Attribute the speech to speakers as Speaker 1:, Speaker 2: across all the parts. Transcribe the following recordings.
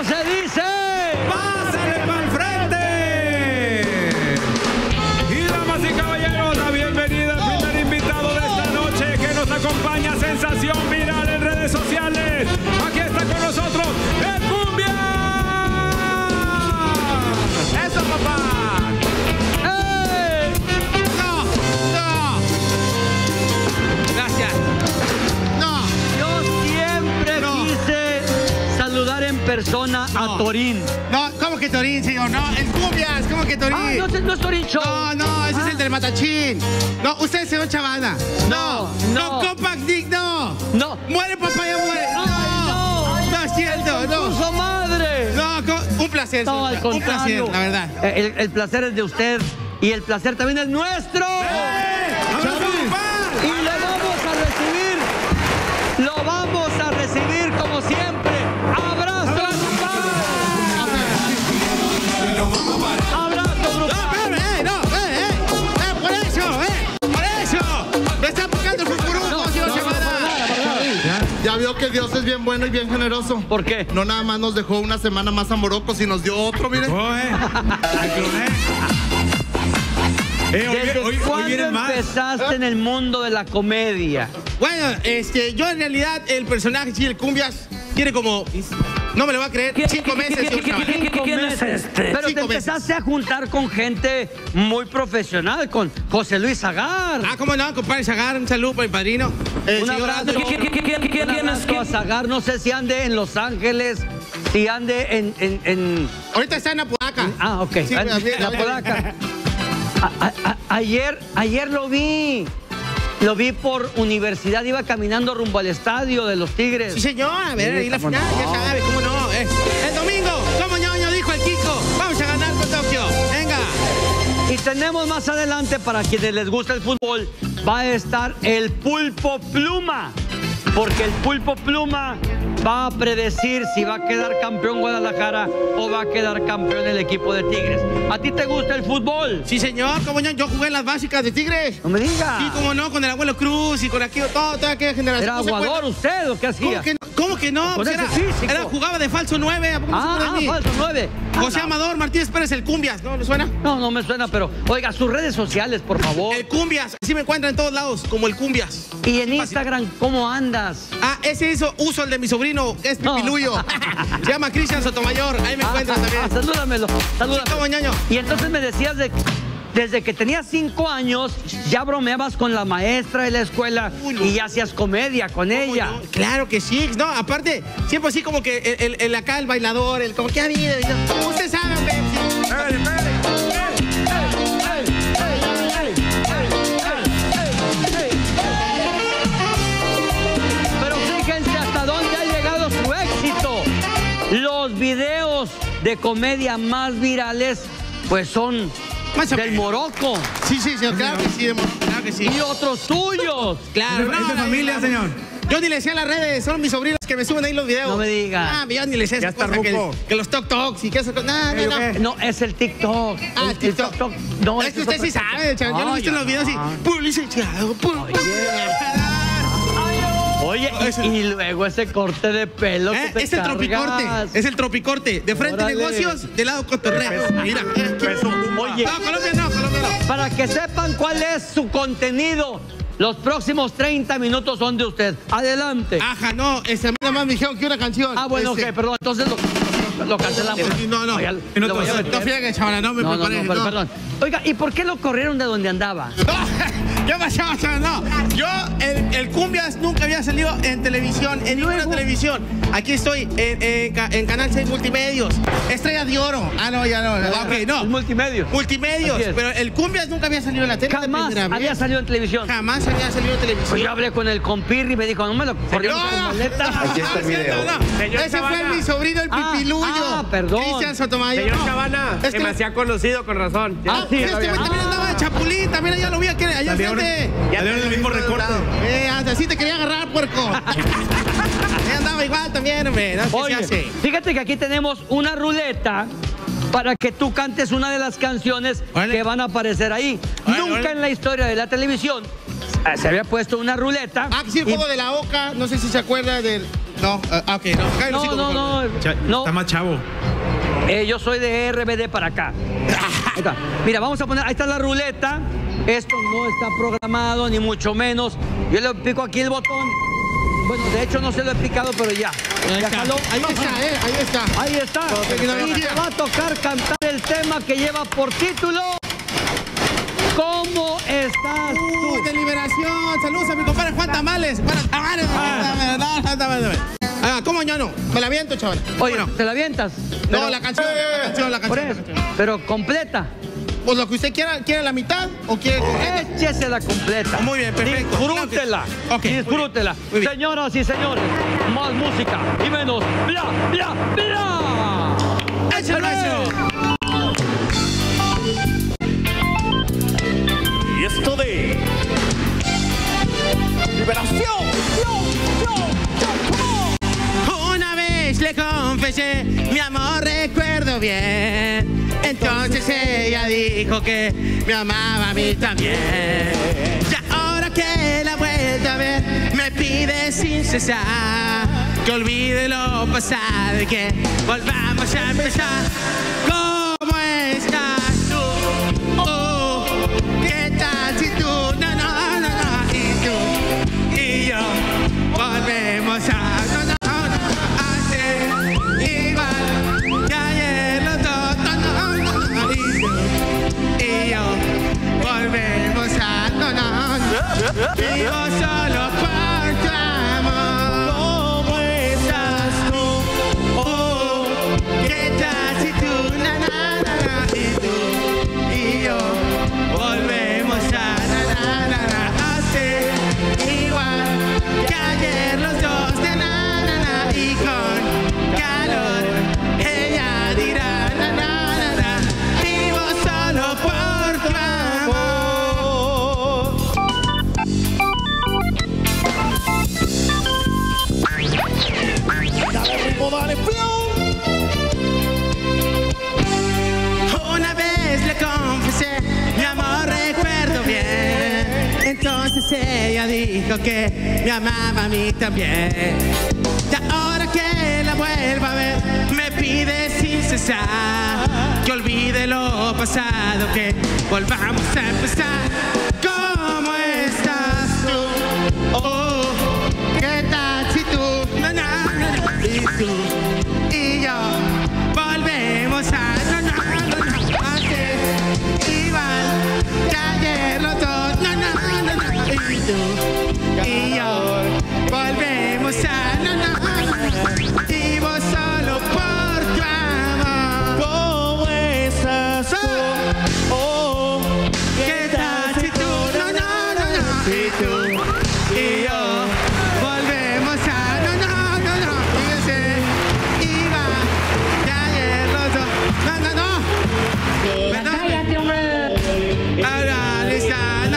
Speaker 1: ¿Cómo se dice?
Speaker 2: ¡Pásale pa'l frente! Y damas y caballeros, la bienvenida al primer invitado de esta noche que nos acompaña, sensación viral en redes sociales. Aquí está con nosotros el Cumbia. ¡Eso, papá!
Speaker 1: ¡Ey!
Speaker 3: No. Gracias. No.
Speaker 1: Yo siempre quise saludar en persona a Torín.
Speaker 3: No, ¿cómo que Torín, señor? No, el Cumbias, ¿cómo que Torín?
Speaker 1: Ah, no es Torín Show.
Speaker 3: No, ese es el del Matachín. No, usted es señor Chavana.
Speaker 1: No.
Speaker 3: No, Compact Dick, no.
Speaker 1: No.
Speaker 3: Muere, papá, ya muere.
Speaker 1: No.
Speaker 3: No es cierto, no.
Speaker 1: ¡Su madre!
Speaker 3: No, un placer,
Speaker 1: No, al
Speaker 3: señor. Un placer,
Speaker 1: contrario.
Speaker 3: la verdad.
Speaker 1: El placer es de usted y el placer también es nuestro. Y lo vamos a recibir como siempre. ¡Abrazo grupal! ¡Abrazo grupal!
Speaker 3: No, por eso. Me está buscando el fucuruco, señor Chavana.
Speaker 4: Ya vio que Dios es bien bueno y bien generoso.
Speaker 1: ¿Por qué?
Speaker 4: No nada más nos dejó una semana más a Morocco, y nos dio otro, mire.
Speaker 1: ¿Desde
Speaker 2: Hoy
Speaker 1: cuándo
Speaker 2: vienen más.
Speaker 1: empezaste en el mundo de la comedia?
Speaker 3: Bueno, yo en realidad, el personaje, sí, el Cumbias, tiene como... No me lo va a creer, 5 meses, señor Chavana.
Speaker 1: 5 meses. Pero te
Speaker 3: 5 meses.
Speaker 1: empezaste a juntar con gente muy profesional, con José Luis Zagar.
Speaker 3: Ah, ¿cómo no, compadre Zagar? Un saludo para mi padrino.
Speaker 1: Un abrazo. Un abrazo a Zagar. No sé si ande en Los Ángeles, si ande en...
Speaker 3: Ahorita está en Apodaca.
Speaker 1: Ah, ok.
Speaker 3: Sí,
Speaker 1: En la Podaca. Ayer lo vi. Lo vi por universidad, iba caminando rumbo al estadio de los Tigres.
Speaker 3: Sí, señor, a ver, ahí la
Speaker 1: cómo
Speaker 3: final,
Speaker 1: no.
Speaker 3: ya sabe, ¿cómo no? El domingo, como ñoño dijo el Kiko, vamos a ganar con Tokio, venga.
Speaker 1: Y tenemos más adelante, para quienes les gusta el fútbol, va a estar el Pulpo Pluma. Porque el Pulpo Pluma va a predecir si va a quedar campeón Guadalajara o va a quedar campeón el equipo de Tigres. ¿A ti te gusta el fútbol?
Speaker 3: Sí, señor, como yo jugué en las básicas de Tigres.
Speaker 1: No me digas.
Speaker 3: Sí, como no, con el abuelo Cruz y con aquello, toda aquella generación.
Speaker 1: ¿Era
Speaker 3: ¿No se
Speaker 1: aguador
Speaker 3: acuerda?
Speaker 1: usted o qué hacía?
Speaker 3: ¿Cómo que no?
Speaker 1: Con
Speaker 3: Pues
Speaker 1: ese físico.
Speaker 3: jugaba de falso 9, ¿a poco no se acuerdan de mí?
Speaker 1: falso 9.
Speaker 3: José Amador Martínez Pérez, el Cumbias, ¿no le suena?
Speaker 1: No me suena, pero oiga, sus redes sociales, por favor.
Speaker 3: El Cumbias, así me encuentran en todos lados, como el Cumbias.
Speaker 1: Y en Instagram, ¿cómo andas?
Speaker 3: Ah, ese uso el de mi sobrino, que es
Speaker 1: No.
Speaker 3: Pipiluyo. Se llama Cristian Sotomayor, ahí me encuentran también.
Speaker 1: Salúdamelo.
Speaker 3: Sí, como ñoño.
Speaker 1: Y entonces me decías desde que tenías 5 años, ya bromeabas con la maestra de la escuela.
Speaker 3: Uy, no.
Speaker 1: Y ya hacías comedia con ella.
Speaker 3: No, claro que sí. No, aparte, siempre así como que el acá, el bailador, el como que ha habido. Usted sabe, hombre.
Speaker 1: Pero fíjense hasta dónde ha llegado su éxito. Los videos de comedia más virales, pues son
Speaker 3: Más o
Speaker 1: del
Speaker 3: menos.
Speaker 1: Morocco.
Speaker 3: Sí, señor, claro que sí, claro que sí.
Speaker 1: Y otros tuyos.
Speaker 3: Claro,
Speaker 2: Es de familia, señor.
Speaker 3: Yo ni le decía a las redes, son mis sobrinos que me suben ahí los videos.
Speaker 1: No me digas.
Speaker 3: Ah, yo ni le decía
Speaker 2: Ya
Speaker 3: esas
Speaker 2: está
Speaker 3: cosas
Speaker 2: ruco.
Speaker 3: que los tocs y que eso. No.
Speaker 1: No, es el TikTok.
Speaker 3: Ah,
Speaker 1: El
Speaker 3: TikTok.
Speaker 1: No,
Speaker 3: Es que usted sí sabe, chaval. Yo lo he visto en los videos y puro licenciado, puro.
Speaker 1: Oye, y luego ese corte de pelo que te
Speaker 3: Es el tropicorte,
Speaker 1: cargas.
Speaker 3: es el tropicorte. De frente
Speaker 1: Órale.
Speaker 3: negocios, de lado cotorreo. Mira.
Speaker 1: Oye,
Speaker 3: No, Colombia no.
Speaker 1: para que sepan cuál es su contenido, los próximos 30 minutos son de usted. Adelante.
Speaker 3: Ajá, no, nada más me dijeron que una canción.
Speaker 1: Bueno, ok, perdón, entonces lo cancelamos.
Speaker 3: No.
Speaker 1: Oiga,
Speaker 2: No,
Speaker 1: lo voy a meter.
Speaker 3: No friegue, chaval, no me preparé. No.
Speaker 1: Perdón. Oiga, ¿y por qué lo corrieron de donde andaba?
Speaker 3: ¿Qué pasó? No, yo, el Cumbias nunca había salido en televisión, en ninguna televisión. Aquí estoy, en Canal 6 Multimedios. Estrella de Oro. Ah, no, ya no. Ok, no.
Speaker 1: Es multimedia.
Speaker 3: Multimedios.
Speaker 1: Así es.
Speaker 3: Pero el Cumbias nunca había salido en la tele.
Speaker 1: Jamás
Speaker 3: primera vez.
Speaker 1: había salido en televisión.
Speaker 3: Jamás había salido en televisión.
Speaker 1: Pues yo hablé con el compirri y me dijo, no me lo corrieron con maleta.
Speaker 4: Aquí está el video.
Speaker 2: Señor
Speaker 3: Ese
Speaker 2: Chavana.
Speaker 3: fue mi sobrino, el Pipiluyo.
Speaker 1: Ah, perdón.
Speaker 3: Cristian Sotomayor.
Speaker 2: Señor
Speaker 3: No.
Speaker 2: Chavana,
Speaker 3: Es
Speaker 2: que
Speaker 3: que-
Speaker 2: me hacía conocido con razón.
Speaker 1: Sí,
Speaker 3: Este güey también andaba de Chapulín, también allá lo vi, allá enfrente.
Speaker 2: Ya tenemos el mismo recorte.
Speaker 3: Así te quería agarrar, puerco. Ahí andaba igual también, hombre. No sé qué se
Speaker 1: Oye,
Speaker 3: hace.
Speaker 1: fíjate que aquí tenemos una ruleta para que tú cantes una de las canciones
Speaker 3: Órale.
Speaker 1: que van a aparecer ahí.
Speaker 3: Órale,
Speaker 1: Nunca
Speaker 3: órale.
Speaker 1: en la historia de la televisión se había puesto una ruleta.
Speaker 3: Ah, que sí, el
Speaker 1: y-
Speaker 3: juego de la oca. No sé si se acuerda del No, ok, no. Cállate,
Speaker 1: No,
Speaker 3: hocico,
Speaker 1: no,
Speaker 3: por favor.
Speaker 1: no.
Speaker 2: Está más chavo.
Speaker 1: Yo soy de RBD para acá. Ahí está. Mira, vamos a poner, ahí está la ruleta. Esto no está programado, ni mucho menos. Yo le pico aquí el botón. Bueno, de hecho no se lo he picado, pero ya.
Speaker 3: Ahí
Speaker 1: Ya
Speaker 3: está,
Speaker 1: jaló.
Speaker 3: ahí está.
Speaker 1: Ahí está. Y te va a tocar cantar el tema que lleva por título ¿Cómo estás tú?
Speaker 3: De liberación. Saludos a mi compadre Juan Tamales. Juan Tamales. ¿Cómo yo no? Me la aviento, chaval.
Speaker 1: Oye,
Speaker 3: Bueno,
Speaker 1: ¿te la avientas?
Speaker 3: no,
Speaker 1: Pero-
Speaker 3: la canción.
Speaker 1: Por eso, pero completa.
Speaker 3: Pues lo que usted quiera, ¿quiere la mitad o quiere completa?
Speaker 1: Échesela completa.
Speaker 3: Muy bien, perfecto.
Speaker 1: Disfrútela.
Speaker 3: Ok, muy bien.
Speaker 1: Disfrútela.
Speaker 3: Muy bien.
Speaker 1: Señoras y señores, más música y menos bla, bla, bla.
Speaker 3: ¡Échalo, échalo!
Speaker 5: Y esto de liberación.
Speaker 3: Una vez le confesé, mi amor, recuerdo bien. Entonces ella dijo que me amaba a mí también. Y ahora que la he vuelto a ver, me pide sin cesar que olvide lo pasado y que volvamos a empezar. ¿Cómo estás tú? Oh, ¿qué tal si tú? No, y tú y yo volvemos a hacer igual que ayer los dos. No, y tú y yo volvemos a vivo solo por tu amor. ¿Cómo estás tú? Oh, ¿qué tal si tú? Y tú y yo volvemos a hacer igual que ayer los dos. Y con calor ella dirá vivo solo por tu amor.
Speaker 5: Dale ritmo, dale flow.
Speaker 3: Una vez le confesé, mi amor, recuerdo bien. Entonces ella dijo que me amaba a mí también. Y ahora que la vuelvo a ver, me pide sin cesar que olvide lo pasado, que volvamos a empezar. ¿Cómo estás tú? Oh, ¿qué tal si tú? Y tú y yo volvemos a hacer igual que ayer los dos. Y tú y yo volvemos a vivo solo por tu amor.
Speaker 5: ¿Cómo estás tú? Oh,
Speaker 3: ¿Qué tal si tú? Y tú y yo volvemos a fíjense, iba que ayer los dos. Perdón.
Speaker 6: Cállate, hombre.
Speaker 3: Ahora lista,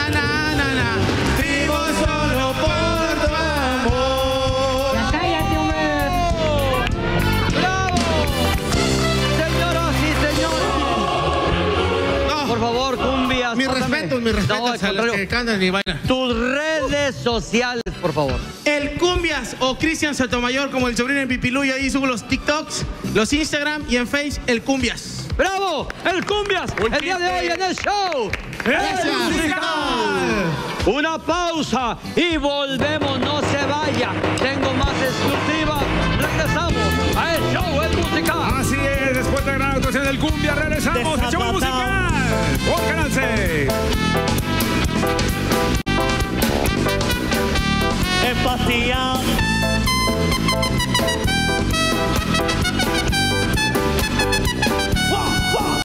Speaker 3: vivo solo por tu amor.
Speaker 6: Ya cállate, hombre.
Speaker 1: ¡Bravo! Señoras y señores.
Speaker 3: No,
Speaker 1: Por favor, cumbias.
Speaker 3: mis
Speaker 1: pásame.
Speaker 3: respetos
Speaker 1: No, al
Speaker 3: a los
Speaker 1: contrario.
Speaker 3: que cantan y bailan.
Speaker 1: Tus redes sociales, por favor.
Speaker 3: El Cumbias o Cristian Sotomayor, como el sobrino de Pipiluyo, ahí subo los TikToks, los Instagram y en Face el Cumbias.
Speaker 1: ¡Bravo! ¡El Cumbias! El día de hoy en el show.
Speaker 3: Gracias.
Speaker 1: ¡El musical! Una pausa y volvemos. No se vaya. Tengo más exclusiva. Regresamos a el show, el musical.
Speaker 2: Así es, después de la gran actuación del Cumbia, regresamos al show musical por Canal 6.
Speaker 5: Empastillado.